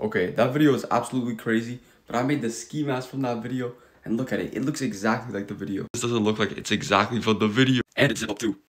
Okay, that video is absolutely crazy, but I made the ski mask from that video, and look at it. It looks exactly like the video. This doesn't look like it's exactly from the video, and it's zip up too.